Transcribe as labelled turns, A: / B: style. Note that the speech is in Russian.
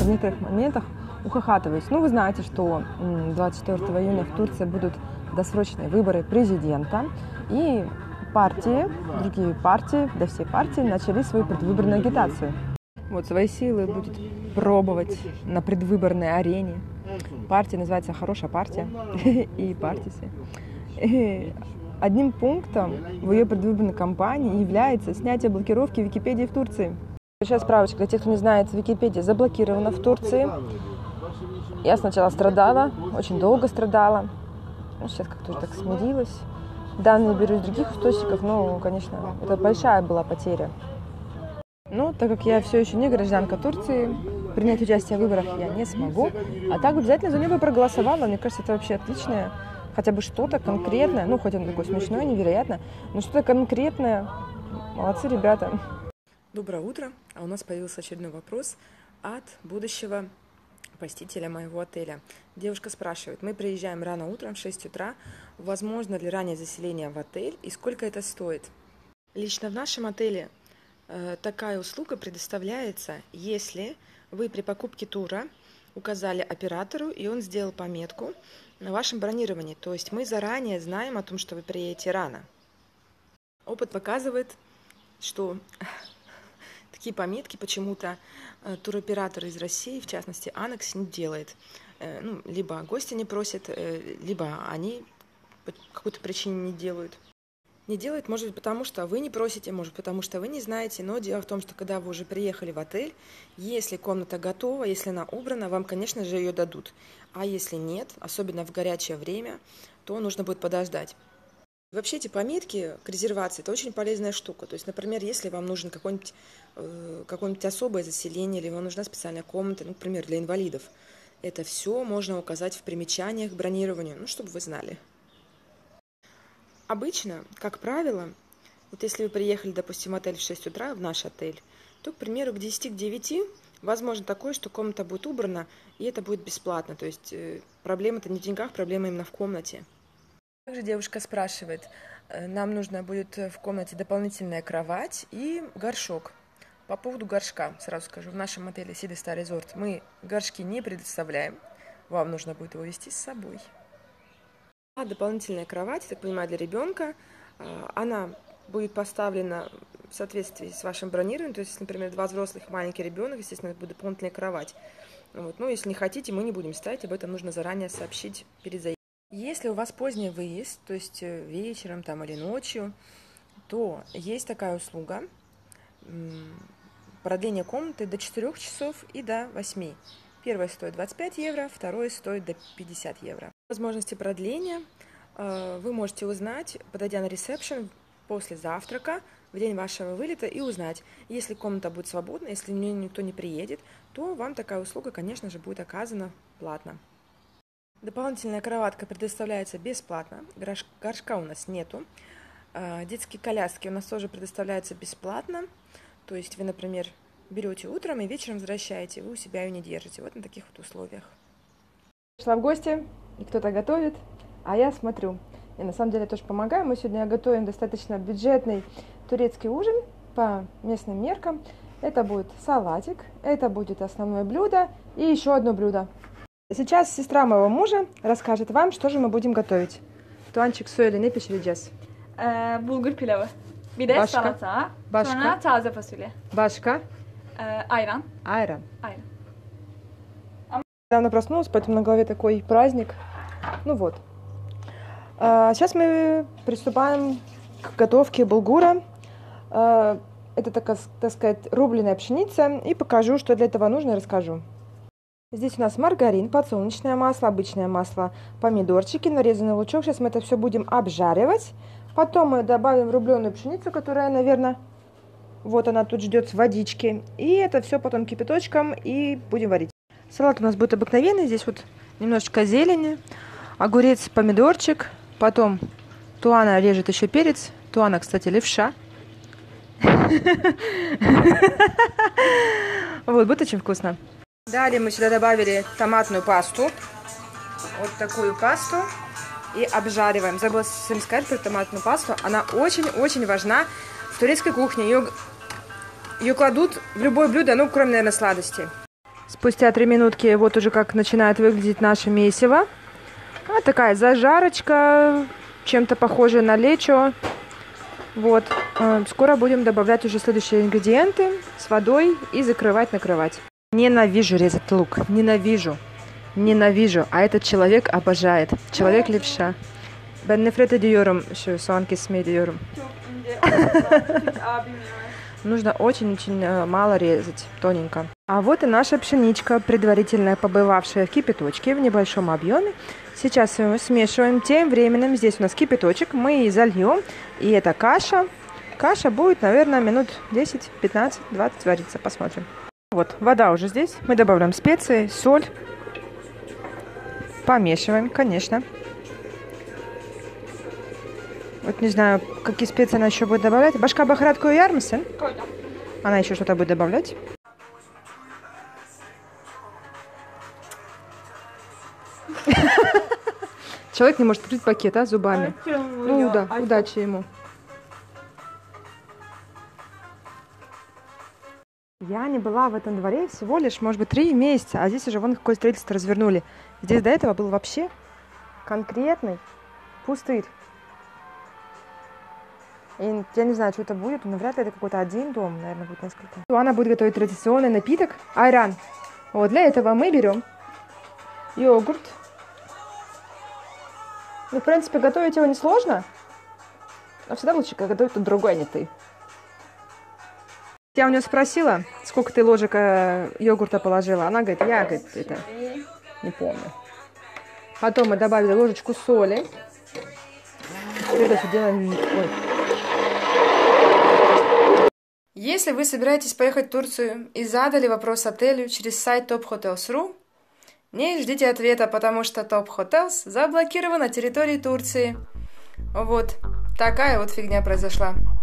A: в некоторых моментах ухахатываюсь. Ну, вы знаете, что 24 июня в Турции будут досрочные выборы президента, и партии, другие партии, да всей партии начали свою предвыборную агитацию. Вот свои силы будет пробовать на предвыборной арене. Партия называется «Хорошая партия» и «Партиси». Одним пунктом в ее предвыборной кампании является снятие блокировки Википедии в Турции. Сейчас справочка для тех, кто не знает, Википедия заблокирована в Турции. Я сначала страдала, очень долго страдала. Сейчас как-то уже так смирилась. Данные беру из других источников, но, конечно, это большая была потеря. Но так как я все еще не гражданка Турции, принять участие в выборах я не смогу. А так обязательно за нее бы проголосовала. Мне кажется, это вообще отличное. Хотя бы что-то конкретное, ну, хоть он такой смешной, невероятно, но что-то конкретное. Молодцы ребята. Доброе утро. А у нас появился очередной вопрос от будущего посетителя моего отеля. Девушка спрашивает: мы приезжаем рано утром в 6 утра, возможно ли раннее заселение в отель и сколько это стоит? Лично в нашем отеле такая услуга предоставляется, если вы при покупке тура указали оператору, и он сделал пометку на вашем бронировании. То есть мы заранее знаем о том, что вы приедете рано. Опыт показывает, что такие пометки почему-то туроператоры из России, в частности Анекс, не делает. Ну, либо гости не просят, либо они по какой-то причине не делают. Не делают, может быть, потому что вы не просите, может, потому что вы не знаете, но дело в том, что когда вы уже приехали в отель, если комната готова, если она убрана, вам, конечно же, ее дадут. А если нет, особенно в горячее время, то нужно будет подождать. Вообще эти пометки к резервации – это очень полезная штука. То есть, например, если вам нужен какое-нибудь особое заселение, или вам нужна специальная комната, например, для инвалидов, это все можно указать в примечаниях к бронированию, ну, чтобы вы знали. Обычно, как правило, вот если вы приехали, допустим, в отель в 6 утра, в наш отель, то, к примеру, к 10, к 9 возможно такое, что комната будет убрана, и это будет бесплатно. То есть проблема-то не в деньгах, проблема именно в комнате. Также девушка спрашивает: нам нужно будет в комнате дополнительная кровать и горшок. По поводу горшка, сразу скажу, в нашем отеле City Star Resort мы горшки не предоставляем, вам нужно будет его везти с собой. А дополнительная кровать, так понимаю, для ребенка, она будет поставлена в соответствии с вашим бронированием. То есть, если, например, 2 взрослых, маленький ребенок, естественно, это будет дополнительная кровать. Вот. Ну, если не хотите, мы не будем ставить, об этом нужно заранее сообщить перед заездом. Если у вас поздний выезд, то есть вечером там, или ночью, то есть такая услуга продление комнаты до 4 часов и до 8. Первое стоит 25 евро, второе стоит до 50 евро. Возможности продления вы можете узнать, подойдя на ресепшн после завтрака в день вашего вылета, и узнать, если комната будет свободна, если в нее никто не приедет, то вам такая услуга, конечно же, будет оказана платно. Дополнительная кроватка предоставляется бесплатно, горшка у нас нету. Детские коляски у нас тоже предоставляются бесплатно, то есть вы, например, берете утром и вечером возвращаете, вы у себя ее не держите. Вот на таких вот условиях. Пришла в гости, и кто-то готовит, а я смотрю. И на самом деле тоже помогаю. Мы сегодня готовим достаточно бюджетный турецкий ужин по местным меркам. Это будет салатик, это будет основное блюдо и еще одно блюдо. Сейчас сестра моего мужа расскажет вам, что же мы будем готовить. Tuğançık söyle, ne pişireceğiz?
B: Bulgur pilavı. Bir de salata. Sonra taze fasulye.
A: Başka?
B: Ayran.
A: Ayran.
B: Ayran.
A: Недавно проснулась, поэтому на голове такой праздник. Ну вот. Сейчас мы приступаем к готовке булгура. Это, так сказать, рубленая пшеница. И покажу, что для этого нужно, и расскажу. Здесь у нас маргарин, подсолнечное масло, обычное масло, помидорчики, нарезанный лучок. Сейчас мы это все будем обжаривать. Потом мы добавим рубленую пшеницу, которая, наверное, вот она тут ждет с водички. И это все потом кипяточком и будем варить. Салат у нас будет обыкновенный. Здесь вот немножечко зелени, огурец, помидорчик. Потом Туана режет еще перец. Туана, кстати, левша. Вот, будет очень вкусно. Далее мы сюда добавили томатную пасту. Вот такую пасту. И обжариваем. Забыла всем сказать про томатную пасту. Она очень-очень важна в турецкой кухне. Ее кладут в любое блюдо, ну, кроме, наверное, сладостей. Спустя 3 минутки вот уже как начинает выглядеть наше месиво. Вот такая зажарочка, чем-то похожая на лечо. Вот. Скоро будем добавлять уже следующие ингредиенты с водой и закрывать, накрывать. Ненавижу резать лук. Ненавижу. Ненавижу. А этот человек обожает. Человек левша. Ben nefret ediyorum şu soğan kesmeyi diyorum. Нужно очень-очень мало резать, тоненько. А вот и наша пшеничка, предварительно побывавшая в кипяточке в небольшом объеме. Сейчас мы смешиваем. Тем временем здесь у нас кипяточек, мы и зальем. И эта каша. Каша будет, наверное, минут 10, 15, 20 вариться. Посмотрим. Вот, вода уже здесь. Мы добавляем специи, соль. Помешиваем, конечно. Вот не знаю, какие специи она еще будет добавлять. Башка бахарат koyar mısın? Она еще что-то будет добавлять. Человек не может открыть пакет, а, зубами. Ну да, удачи ему. Я не была в этом дворе всего лишь, может быть, 3 месяца, а здесь уже вон какое строительство развернули. Здесь до этого был вообще конкретный пустырь. И я не знаю, что это будет, но вряд ли это какой-то один дом, наверное, будет несколько. Она будет готовить традиционный напиток айран. Вот для этого мы берем йогурт. Ну, в принципе, готовить его несложно, но всегда лучше, когда готовит тут другой, а не ты. Я у нее спросила, сколько ты ложек йогурта положила. Она говорит, я, говорит, это не помню. Потом мы добавили ложечку соли. Это все делаем... Ой. Если вы собираетесь поехать в Турцию и задали вопрос отелю через сайт tophotels.ru, не ждите ответа, потому что Top Hotels заблокирован на территории Турции. Вот такая вот фигня произошла.